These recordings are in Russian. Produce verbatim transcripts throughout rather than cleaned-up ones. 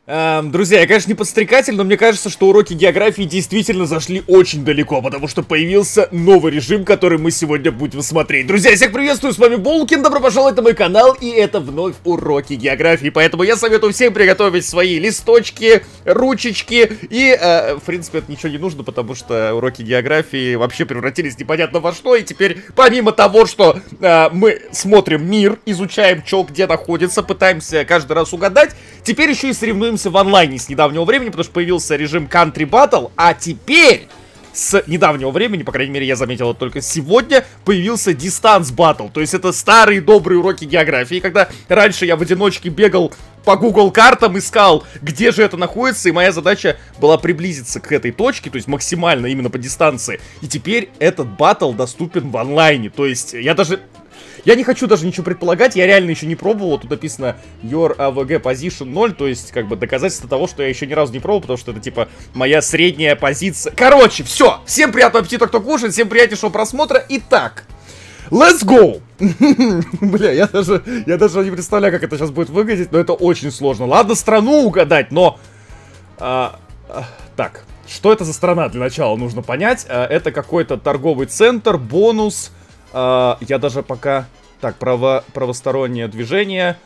Эм, друзья, я, конечно, не подстрекатель, но мне кажется, что уроки географии действительно зашли очень далеко, потому что появился новый режим, который мы сегодня будем смотреть. Друзья, всех приветствую, с вами Булкин, добро пожаловать на мой канал, и это вновь уроки географии, поэтому я советую всем приготовить свои листочки, ручечки, и, э, в принципе, это ничего не нужно, потому что уроки географии вообще превратились непонятно во что, и теперь, помимо того, что э, мы смотрим мир, изучаем, что где находится, пытаемся каждый раз угадать, теперь еще и соревнуемся в онлайне с недавнего времени, потому что появился режим Country Battle, а теперь с недавнего времени, по крайней мере я заметил это только сегодня, появился Distance Battle, то есть это старые добрые уроки географии, когда раньше я в одиночке бегал по Google картам, искал, где же это находится, и моя задача была приблизиться к этой точке, то есть максимально именно по дистанции, и теперь этот батл доступен в онлайне, то есть я даже... Я не хочу даже ничего предполагать, я реально еще не пробовал, тут написано Your A V G Position ноль, то есть как бы доказательство того, что я еще ни разу не пробовал, потому что это типа моя средняя позиция. Короче, все, всем приятного аппетита, кто кушает, всем приятнейшего просмотра. Итак, let's go! Бля, я даже, я даже не представляю, как это сейчас будет выглядеть, но это очень сложно. Ладно, страну угадать, но... А, а, так, что это за страна для начала, нужно понять. А, это какой-то торговый центр, бонус... Uh, я даже пока... Так, право... правостороннее движение.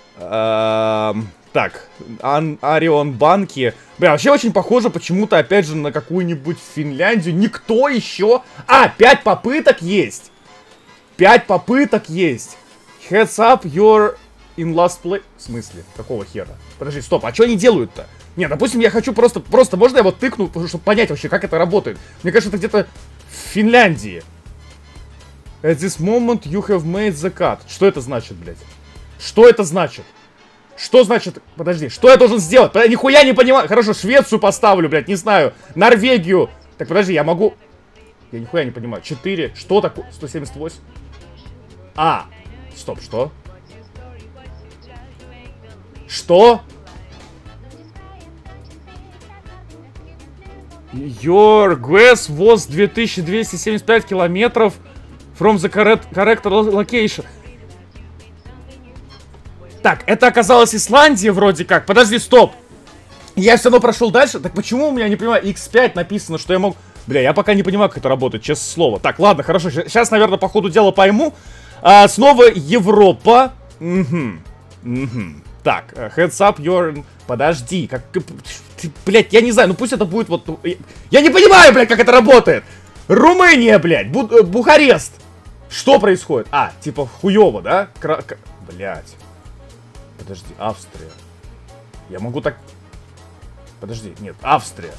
Uh, так, Ан... Арион банки. Бля, вообще очень похоже почему-то, опять же, на какую-нибудь Финляндию. Никто еще... А, пять попыток есть! Пять попыток есть! Heads up, you're in last place... В смысле? Какого хера? Подожди, стоп, а что они делают-то? Не, допустим, я хочу просто... Просто можно я вот тыкну, чтобы понять вообще, как это работает? Мне кажется, это где-то в Финляндии. At this moment you have made the cut. Что это значит, блядь? Что это значит? Что значит... Подожди, что я должен сделать? Подожди, нихуя не понимаю. Хорошо, Швецию поставлю, блядь, не знаю. Норвегию. Так, подожди, я могу... Я нихуя не понимаю. четыре. Что такое? сто семьдесят восемь. А. Стоп, что? Что? Your guess was две тысячи двести семьдесят пять километров... From the correct, correct location. Так, это оказалась Исландия вроде как. Подожди, стоп. Я все равно прошел дальше. Так почему у меня, не понимаю, икс пять написано, что я мог... Бля, я пока не понимаю, как это работает, честное слово. Так, ладно, хорошо. Сейчас, наверное, по ходу дела пойму. А, снова Европа. Угу. Угу. Так, heads up your... Подожди, как... Блять, я не знаю, ну пусть это будет вот... Я не понимаю, блядь, как это работает. Румыния, блядь, Бу Бухарест. Что происходит? А, типа хуёво, да? Кра Блядь. Подожди, Австрия. Я могу так... Подожди, нет, Австрия.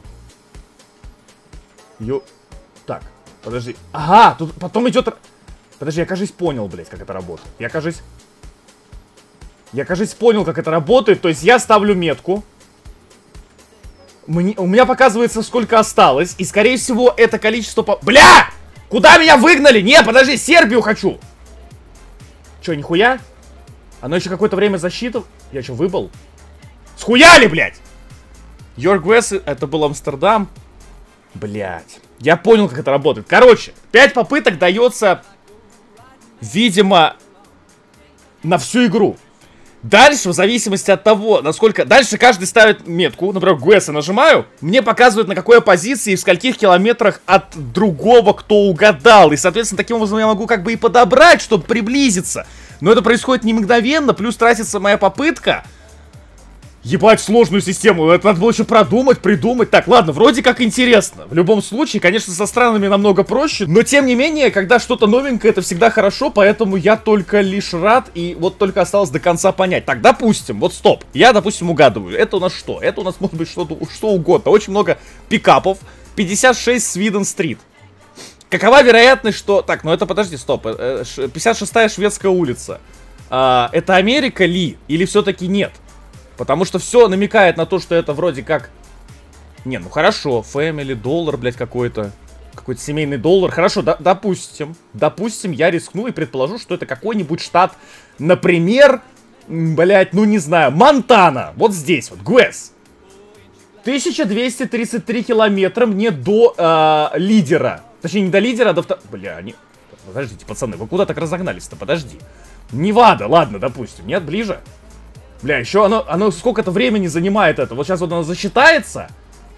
Ё... Так, подожди. Ага, тут потом идет... Подожди, я, кажется, понял, блядь, как это работает. Я, кажется... Я, кажется, понял, как это работает. То есть я ставлю метку. Мне... У меня показывается, сколько осталось. И, скорее всего, это количество... По... Бля! Куда меня выгнали? Не, подожди, Сербию хочу. Че, нихуя? Оно еще какое-то время засчитывало. Я что, выбыл? Схуяли, блядь! Your guess, это был Амстердам. Блядь. Я понял, как это работает. Короче, пять попыток дается, видимо, на всю игру. Дальше, в зависимости от того, насколько... Дальше каждый ставит метку. Например, guess нажимаю. Мне показывают, на какой позиции и в скольких километрах от другого, кто угадал. И, соответственно, таким образом я могу как бы и подобрать, чтобы приблизиться. Но это происходит не мгновенно. Плюс тратится моя попытка. Ебать, сложную систему. Это надо было еще продумать, придумать. Так, ладно, вроде как интересно. В любом случае, конечно, со странами намного проще. Но, тем не менее, когда что-то новенькое, это всегда хорошо. Поэтому я только лишь рад. И вот только осталось до конца понять. Так, допустим, вот стоп. Я, допустим, угадываю. Это у нас что? Это у нас может быть что-то, что угодно. Очень много пикапов. пятьдесят шесть Свиден-стрит. Какова вероятность, что... Так, ну это, подожди, стоп. пятьдесят шестая Шведская улица. А, это Америка ли? Или все-таки нет? Потому что все намекает на то, что это вроде как... Не, ну хорошо, family, доллар, блядь, какой-то. Какой-то семейный доллар. Хорошо, да, допустим. Допустим, я рискну и предположу, что это какой-нибудь штат. Например, блядь, ну не знаю, Монтана. Вот здесь вот, Гуэс. тысяча двести тридцать три километра мне до э, лидера. Точнее, не до лидера, а до второго... Бля, они... Подождите, пацаны, вы куда так разогнались-то? Подожди. Невада, ладно, допустим. Нет, ближе. Бля, еще оно, оно сколько-то времени занимает это. Вот сейчас вот оно засчитается.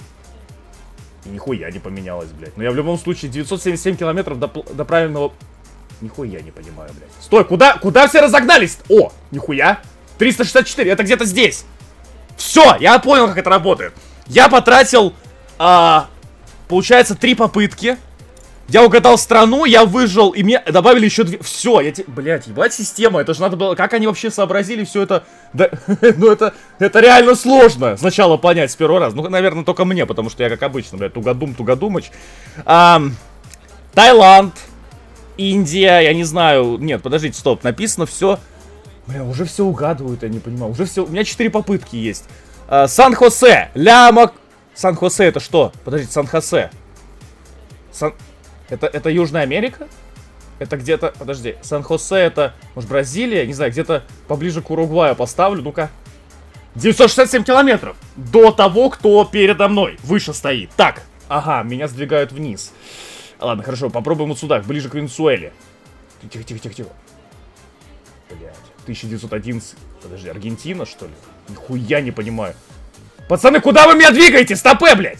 И нихуя не поменялось, блядь. Но я в любом случае девятьсот семьдесят семь километров до, до правильного... Нихуя не понимаю, блядь. Стой, куда, куда все разогнались? О, нихуя. триста шестьдесят четыре, это где-то здесь. Все, я понял, как это работает. Я потратил, а, получается, три попытки. Я угадал страну, я выжил, и мне добавили еще две... Все, я тебе... Блядь, ебать система, это же надо было... Как они вообще сообразили все это... Да... ну это... Это реально сложно сначала понять с первого раза. Ну, наверное, только мне, потому что я, как обычно, блядь, тугодум, тугодумыч. А, Таиланд, Индия, я не знаю... Нет, подождите, стоп, написано все... Бля, уже все угадывают, я не понимаю. Уже все... У меня четыре попытки есть. А, Сан-Хосе, Ляма... Сан-Хосе это что? Подождите, Сан-Хосе. Сан... Это, это Южная Америка? Это где-то... Подожди, Сан-Хосе это... Может, Бразилия? Не знаю, где-то поближе к Уругваю поставлю. Ну-ка. девятьсот шестьдесят семь километров. До того, кто передо мной. Выше стоит. Так. Ага, меня сдвигают вниз. Ладно, хорошо, попробуем вот сюда, ближе к Венесуэле. Тихо, тихо, тихо, тихо. Блядь. тысяча девятьсот одиннадцать. Подожди, Аргентина, что ли? Нихуя не понимаю. Пацаны, куда вы меня двигаете? Стопэ, блядь!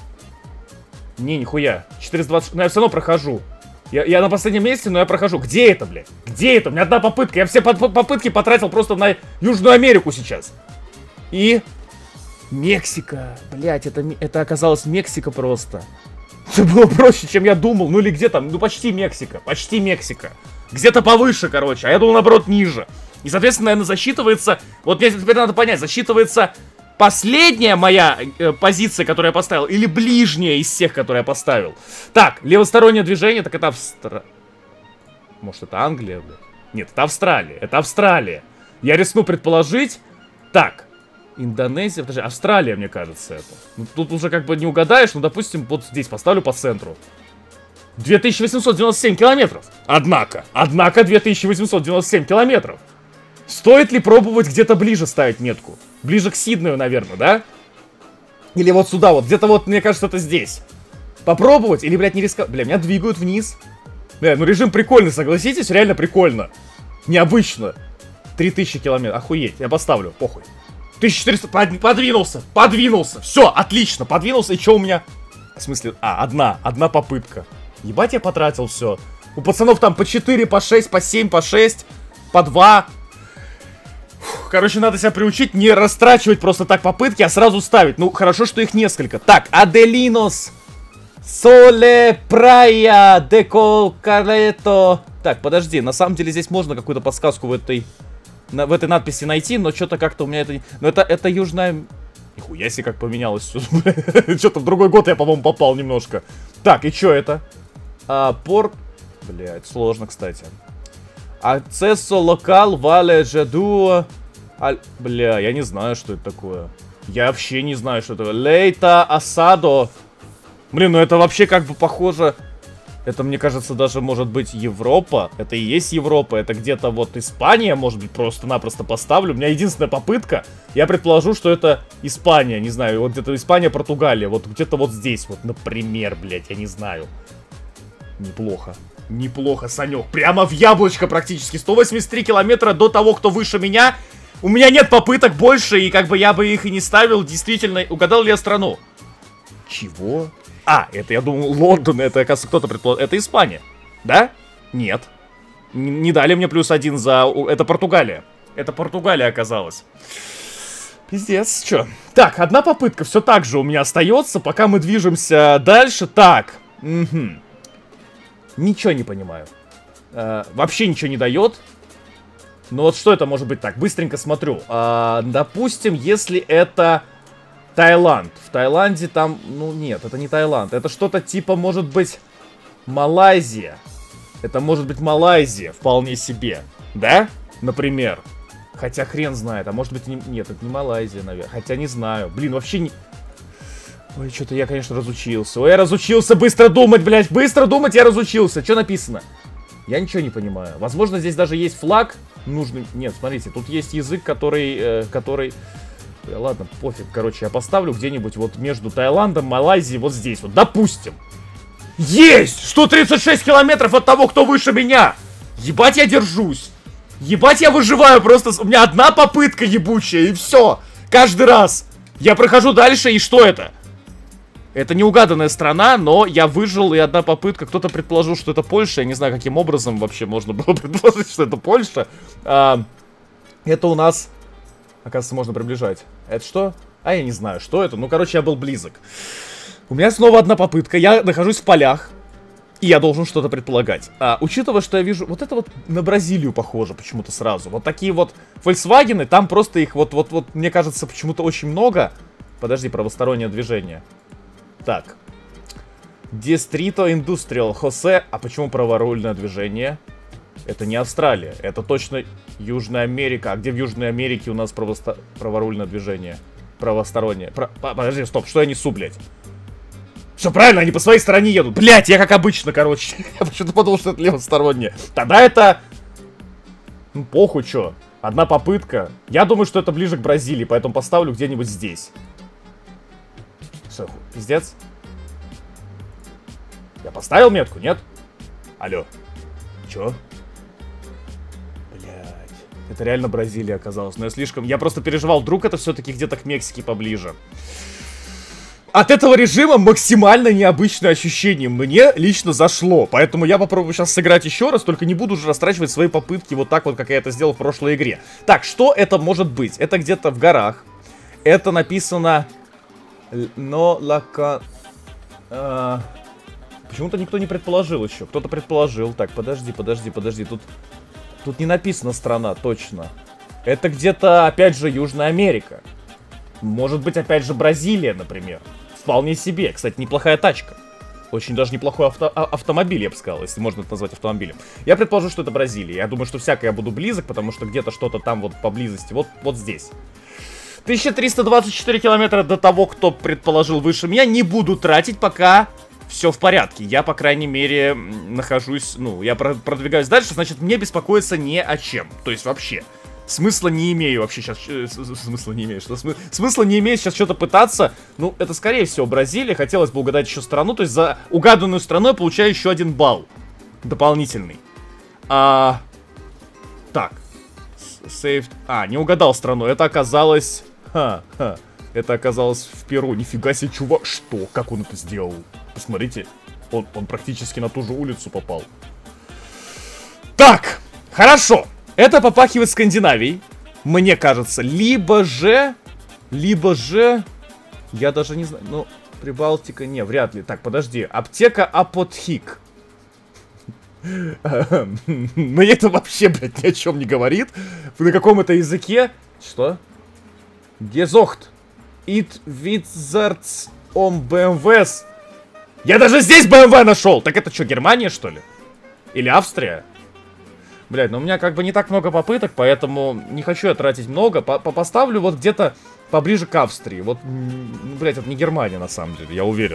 Не, нихуя. четыреста двадцать... Но я все равно прохожу. Я, я на последнем месте, но я прохожу. Где это, блядь? Где это? У меня одна попытка. Я все по по попытки потратил просто на Южную Америку сейчас. И... Мексика. Блядь, это, это оказалось Мексика просто. Это было проще, чем я думал. Ну или где там? Ну почти Мексика. Почти Мексика. Где-то повыше, короче. А я думал, наоборот, ниже. И, соответственно, наверное, засчитывается... Вот мне теперь надо понять. Засчитывается... Последняя моя э, позиция, которую я поставил, или ближняя из всех, которые я поставил. Так, левостороннее движение, так это Австралия. Может, это Англия, блядь? Нет, это Австралия, это Австралия. Я рискну предположить. Так, Индонезия, подожди, Австралия, мне кажется, это. Ну, тут уже как бы не угадаешь, ну, допустим, вот здесь поставлю по центру. две тысячи восемьсот девяносто семь километров. Однако, однако две тысячи восемьсот девяносто семь километров. Стоит ли пробовать где-то ближе ставить метку? Ближе к Сиднею, наверное, да? Или вот сюда вот, где-то вот, мне кажется, это здесь. Попробовать? Или, блядь, не рисковать? Бля, меня двигают вниз. Бля, ну режим прикольный, согласитесь? Реально прикольно. Необычно. три тысячи километров, охуеть, я поставлю, похуй. тысяча четыреста, под, подвинулся, подвинулся. Все, отлично, подвинулся, и что у меня? В смысле, а, одна, одна попытка. Ебать, я потратил все. У пацанов там по четыре, по шесть, по семь, по шесть, по два... Короче, надо себя приучить не растрачивать просто так попытки, а сразу ставить. Ну, хорошо, что их несколько. Так, Аделинос, Соле, Прая, Деко, Калето. Так, подожди, на самом деле здесь можно какую-то подсказку в этой, на, в этой надписи найти, но что-то как-то у меня это... Ну, это, это южная... Нихуя себе, как поменялось все. Что-то в другой год я, по-моему, попал немножко. Так, и что это? А, порт... Блядь, сложно, кстати. Акцессо локал вале жеду... Аль... Бля, я не знаю, что это такое. Я вообще не знаю, что это. Лейта Асадо. Блин, ну это вообще как бы похоже... Это, мне кажется, даже может быть Европа. Это и есть Европа. Это где-то вот Испания, может быть, просто-напросто поставлю. У меня единственная попытка. Я предположу, что это Испания. Не знаю, вот где-то Испания, Португалия. Вот где-то вот здесь вот, например, блядь, я не знаю. Неплохо. Неплохо, Санек. Прямо в яблочко практически. сто восемьдесят три километра до того, кто выше меня. У меня нет попыток больше, и как бы я бы их и не ставил. Действительно, угадал ли я страну? Чего? А, это, я думал, Лондон. Это, оказывается, кто-то предположил. Это Испания. Да? Нет. Н не дали мне плюс один за... Это Португалия. Это Португалия оказалась. Пиздец, чё? Так, одна попытка все так же у меня остается, пока мы движемся дальше. Так. Угу. Ничего не понимаю. Э, вообще ничего не дает. Ну вот что это может быть так? Быстренько смотрю. Э, допустим, если это Таиланд. В Таиланде там... Ну нет, это не Таиланд. Это что-то типа, может быть, Малайзия. Это может быть Малайзия вполне себе. Да? Например. Хотя хрен знает. А может быть... Не... Нет, это не Малайзия, наверное. Хотя не знаю. Блин, вообще не... Ой, что-то я, конечно, разучился. Ой, я разучился быстро думать, блядь. Быстро думать я разучился. Что написано? Я ничего не понимаю. Возможно, здесь даже есть флаг нужный. Нет, смотрите, тут есть язык, который... Э, который... Ладно, пофиг. Короче, я поставлю где-нибудь вот между Таиландом, Малайзией, вот здесь вот. Допустим. Есть! сто тридцать шесть километров от того, кто выше меня! Ебать, я держусь! Ебать, я выживаю просто. У меня одна попытка ебучая, и все. Каждый раз. Я прохожу дальше, и что это? Это неугаданная страна, но я выжил, и одна попытка. Кто-то предположил, что это Польша. Я не знаю, каким образом вообще можно было предположить, что это Польша. А, это у нас... Оказывается, можно приближать. Это что? А я не знаю, что это. Ну, короче, я был близок. У меня снова одна попытка. Я нахожусь в полях. И я должен что-то предполагать. А, учитывая, что я вижу... Вот это вот на Бразилию похоже почему-то сразу. Вот такие вот Volkswagen, там просто их вот-вот-вот, мне кажется, почему-то очень много. Подожди, правостороннее движение. Так. Distrito Industrial Jose. А почему праворульное движение? Это не Австралия. Это точно Южная Америка. А где в Южной Америке у нас правосто... праворульное движение? Правостороннее. Про... Подожди, стоп, что я несу, блядь? Все правильно, они по своей стороне едут. Блять, я как обычно, короче. Я почему-то подумал, что это левостороннее. Тогда это... Ну, похуй, чё. Одна попытка. Я думаю, что это ближе к Бразилии, поэтому поставлю где-нибудь здесь. Что, пиздец? Я поставил метку, нет? Алло. Чё? Блять. Это реально Бразилия оказалась. Но я слишком... Я просто переживал, вдруг это все-таки где-то к Мексике поближе. От этого режима максимально необычное ощущение. Мне лично зашло. Поэтому я попробую сейчас сыграть еще раз. Только не буду уже растрачивать свои попытки вот так вот, как я это сделал в прошлой игре. Так, что это может быть? Это где-то в горах. Это написано... Но лака... А... Почему-то никто не предположил еще. Кто-то предположил. Так, подожди, подожди, подожди. Тут... Тут не написана страна, точно. Это где-то, опять же, Южная Америка. Может быть, опять же, Бразилия, например. Вполне себе. Кстати, неплохая тачка. Очень даже неплохой авто автомобиль, я бы сказал, если можно это назвать автомобилем. Я предположу, что это Бразилия. Я думаю, что всякое я буду близок, потому что где-то что-то там вот поблизости. Вот, вот здесь. тысяча триста двадцать четыре километра до того, кто предположил выше меня. Не буду тратить, пока все в порядке. Я, по крайней мере, нахожусь... Ну, я продвигаюсь дальше, значит, мне беспокоиться не о чем. То есть, вообще... Смысла не имею вообще сейчас. Смысла не имею. Что смы... Смысла не имею сейчас что-то пытаться. Ну, это скорее всего Бразилия. Хотелось бы угадать еще страну. То есть за угаданную страну я получаю еще один балл. Дополнительный. А... Так. Saved. А, не угадал страну. Это оказалось... Ха, ха. Это оказалось в Перу. Нифига себе, чувак. Что? Как он это сделал? Посмотрите. Он, он практически на ту же улицу попал. Так. Хорошо. Это попахивает Скандинавией, мне кажется. Либо же... Либо же... Я даже не знаю. Ну, Прибалтика... Не, вряд ли. Так, подожди. Аптека Апотхик. Мне это вообще, блядь, ни о чем не говорит. На каком это языке? Что? Гезохт. It Wizards on бэ эм вэ. Я даже здесь бэ эм вэ нашел. Так это что, Германия, что ли? Или Австрия? Блядь, ну у меня как бы не так много попыток, поэтому не хочу я тратить много. По -по Поставлю вот где-то поближе к Австрии. Вот, ну, блядь, это не Германия на самом деле, я уверен.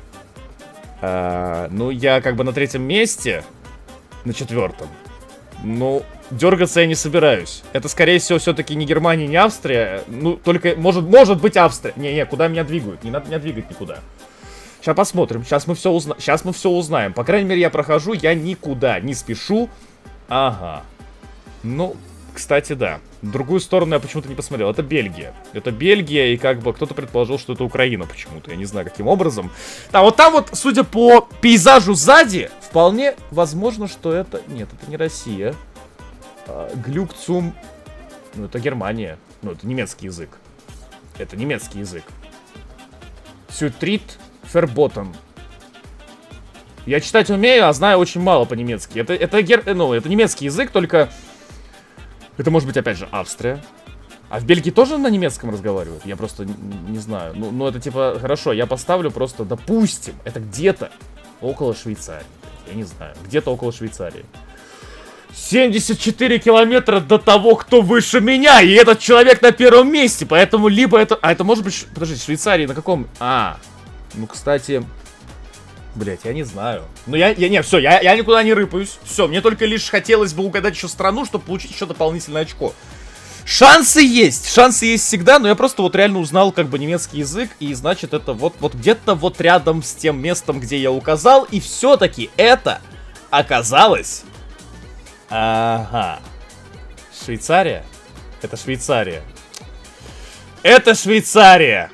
А, ну, я как бы на третьем месте, на четвертом. Ну, дергаться я не собираюсь. Это, скорее всего, все-таки не Германия, не Австрия. Ну, только, может, может быть Австрия. Не-не, куда меня двигают? Не надо меня двигать никуда. Сейчас посмотрим, сейчас мы все узнаем. Сейчас мы все узнаем. По крайней мере, я прохожу, я никуда не спешу. Ага. Ну, кстати, да. В другую сторону я почему-то не посмотрел. Это Бельгия. Это Бельгия, и как бы кто-то предположил, что это Украина почему-то. Я не знаю, каким образом. Да, вот там вот, судя по пейзажу сзади, вполне возможно, что это... Нет, это не Россия. А, Глюкцум... Ну, это Германия. Ну, это немецкий язык. Это немецкий язык. Сютрит Ферботен. Я читать умею, а знаю очень мало по-немецки. Это, это, гер... ну, это немецкий язык, только... Это может быть, опять же, Австрия. А в Бельгии тоже на немецком разговаривают? Я просто не, не знаю. Ну, ну, это типа... Хорошо, я поставлю просто, допустим, это где-то около Швейцарии. Я не знаю. Где-то около Швейцарии. семьдесят четыре километра до того, кто выше меня. И этот человек на первом месте. Поэтому либо это... А это может быть... Подождите, Швейцарии на каком... А, ну, кстати... Блять, я не знаю. Ну, я, я не, все, я, я никуда не рыпаюсь. Все, мне только лишь хотелось бы угадать еще страну, чтобы получить еще дополнительное очко. Шансы есть, шансы есть всегда, но я просто вот реально узнал как бы немецкий язык, и значит это вот, вот где-то вот рядом с тем местом, где я указал, и все-таки это оказалось... Ага. Швейцария? Это Швейцария. Это Швейцария!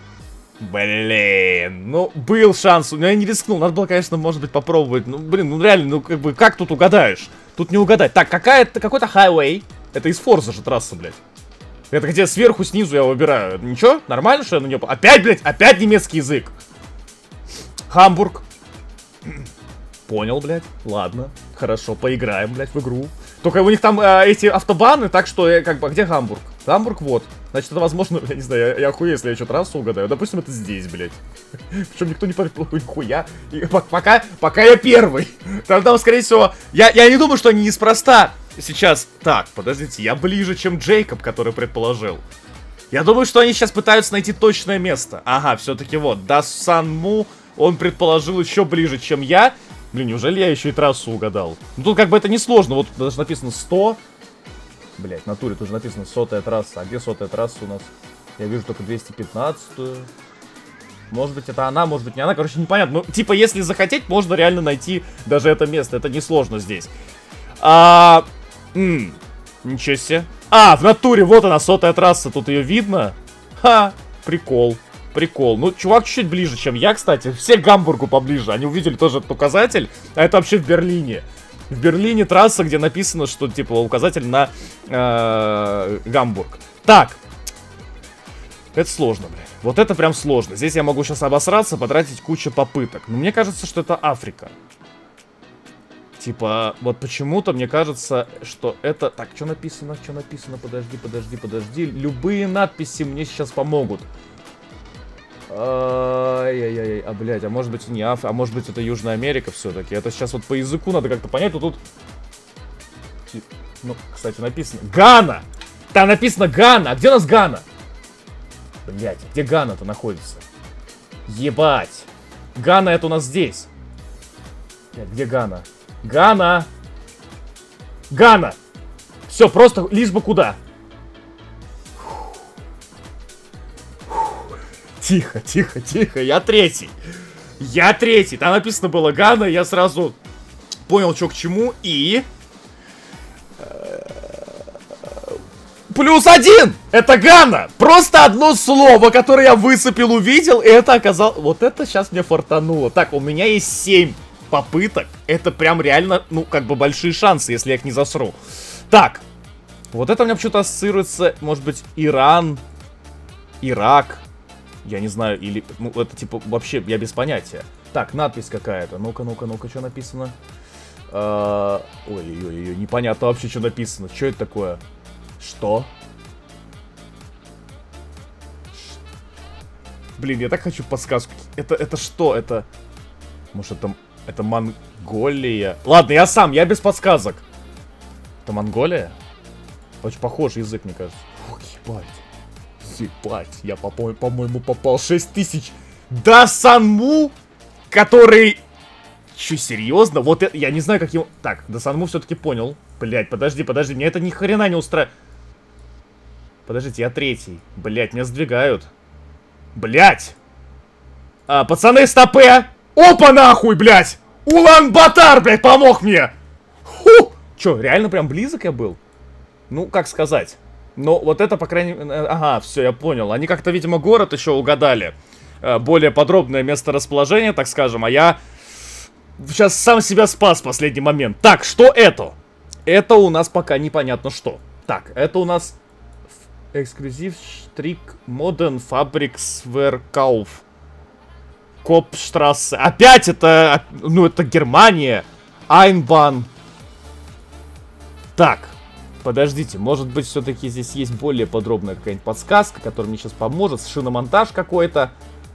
Блин, ну, был шанс, но я не рискнул, надо было, конечно, может быть, попробовать. Ну, блин, ну реально, ну, как бы, как тут угадаешь? Тут не угадать. Так, какая-то, какой-то хайвей. Это из Форза же трасса, блядь. Это где сверху, снизу я выбираю. Ничего? Нормально, что я на нее... Опять, блядь, опять немецкий язык. Хамбург. Понял, блядь. Ладно. Хорошо, поиграем, блядь, в игру. Только у них там э, эти автобаны, так что, я, как бы, а где Гамбург? Гамбург, вот. Значит, это возможно, я не знаю, я, я охуею, если я что трассу угадаю. Допустим, это здесь, блядь. Причем никто не предположил, нихуя. И, пока, пока я первый. Там, там, скорее всего, я, я не думаю, что они неспроста сейчас... Так, подождите, я ближе, чем Джейкоб, который предположил. Я думаю, что они сейчас пытаются найти точное место. Ага, все-таки вот, Дасанму, он предположил еще ближе, чем я. Блин, неужели я еще и трассу угадал? Ну тут как бы это несложно, вот даже написано сто. Блять, в натуре тоже написано сотая трасса. А где сотая трасса у нас? Я вижу только двести пятнадцатую. Может быть это она, может быть не она, короче непонятно. Ну типа если захотеть, можно реально найти даже это место, это несложно здесь. А... М-м, ничего себе. А, в натуре, вот она, сотая трасса, тут ее видно. Ха, прикол. Прикол. Ну, чувак чуть-чуть ближе, чем я, кстати. Все к Гамбургу поближе. Они увидели тоже этот указатель. А это вообще в Берлине. В Берлине трасса, где написано, что, типа, указатель на э, Гамбург. Так. Это сложно, блядь. Вот это прям сложно. Здесь я могу сейчас обосраться, потратить кучу попыток. Но мне кажется, что это Африка. Типа, вот почему-то мне кажется, что это... Так, что написано? Что написано? Подожди, подожди, подожди. Любые надписи мне сейчас помогут. Ай-яй-яй, а, блядь, а может быть не Африка, а может быть это Южная Америка все-таки. Это сейчас вот по языку надо как-то понять, но тут... Ну, кстати, написано... Гана! Там написано Гана! А где у нас Гана? Блядь, где Гана-то находится? Ебать! Гана это у нас здесь. Блядь, где Гана? Гана! Гана! Все, просто лишь бы куда? Тихо, тихо, тихо, я третий. Я третий. Там написано было Гана, я сразу понял, что к чему, и... Плюс один! Это Гана! Просто одно слово, которое я выцепил, увидел, и это оказалось... Вот это сейчас мне фартануло. Так, у меня есть семь попыток. Это прям реально, ну, как бы большие шансы, если я их не засру. Так. Вот это у меня почему-то ассоциируется, может быть, Иран, Ирак... Я не знаю, или... Ну, это типа вообще, я без понятия. Так, надпись какая-то. Ну-ка, ну-ка, ну-ка, что написано? Ой-ой-ой, непонятно вообще, что написано. Что это такое? Что? Блин, я так хочу подсказку. Это, это что? Это... Может, это... Это Монголия? Ладно, я сам, я без подсказок. Это Монголия? Очень похожий язык, мне кажется. Ох, ебать. Ебать, я, по-моему, попал шесть тысяч. Дасанму, который... Че, серьезно? Вот это... Я не знаю, как его... Так, Дасанму все-таки понял. Блять, подожди, подожди, мне это ни хрена не устраивает. Подождите, я третий. Блять, меня сдвигают. Блять! А, пацаны, стопе! Опа, нахуй, блять! Улан-Батар, блять, помог мне! Ху! Че, реально прям близок я был? Ну, как сказать... Но вот это, по крайней мере... Ага, все, я понял. Они как-то, видимо, город еще угадали. Более подробное месторасположение, так скажем. А я сейчас сам себя спас в последний момент. Так, что это? Это у нас пока непонятно что. Так, это у нас... Эксклюзив Штрик Моден Фабрикс Веркауф. Копштрассе. Опять это... Ну, это Германия. Айнбан. Так. Подождите, может быть, все-таки здесь есть более подробная какая-нибудь подсказка, которая мне сейчас поможет. Шиномонтаж какой-то.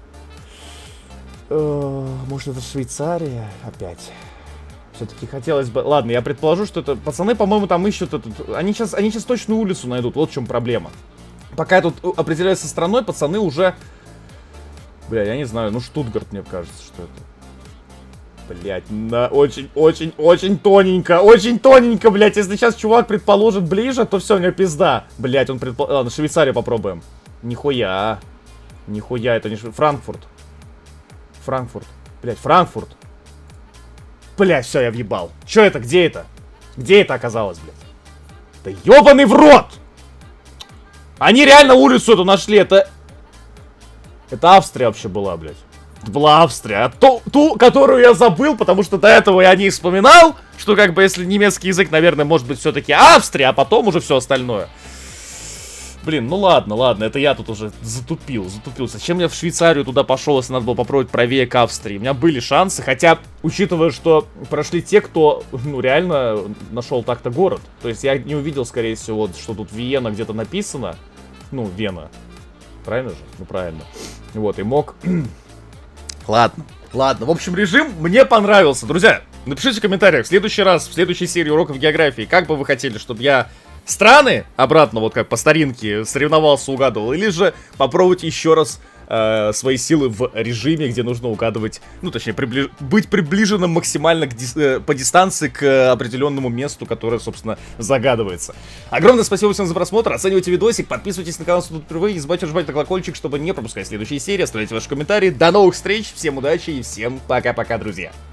Может, это Швейцария опять? Все-таки хотелось бы... Ладно, я предположу, что это... Пацаны, по-моему, там ищут этот... Они сейчас, они сейчас точно улицу найдут, вот в чем проблема. Пока я тут определяюсь со страной, пацаны уже... Бля, я не знаю, ну Штутгарт, мне кажется, что это. Блять, на очень-очень-очень тоненько, очень тоненько, блять. Если сейчас чувак предположит ближе, то все, у него пизда. Блять, он предположит... Ладно, Швейцарию попробуем. Нихуя. Нихуя, это не Швейцария. Франкфурт. Франкфурт. Блять, Франкфурт. Блять, все, я въебал. Че это, где это? Где это оказалось, блять? Да ёбаный в рот! Они реально улицу эту нашли, это... Это Австрия вообще была, блядь. Это была Австрия. А ту, ту, которую я забыл, потому что до этого я о ней вспоминал, что как бы если немецкий язык, наверное, может быть все-таки Австрия, а потом уже все остальное. Блин, ну ладно, ладно, это я тут уже затупил, затупил. Зачем я в Швейцарию туда пошел, если надо было попробовать правее к Австрии? У меня были шансы, хотя, учитывая, что прошли те, кто, ну, реально нашел так-то город. То есть я не увидел, скорее всего, что тут Виена где-то написано. Ну, Вена. Правильно же? Ну, правильно. Вот, и мог... Ладно, ладно. В общем, режим мне понравился. Друзья, напишите в комментариях в следующий раз, в следующей серии уроков географии, как бы вы хотели, чтобы я... страны обратно, вот как по старинке, соревновался, угадывал, или же попробовать еще раз э, свои силы в режиме, где нужно угадывать, ну, точнее, прибли... быть приближенным максимально к дис... э, по дистанции к определенному месту, которое, собственно, загадывается. Огромное спасибо всем за просмотр, оценивайте видосик, подписывайтесь на канал, если тут впервые, не забывайте нажимать на колокольчик, чтобы не пропускать следующие серии, оставляйте ваши комментарии. До новых встреч, всем удачи и всем пока-пока, друзья!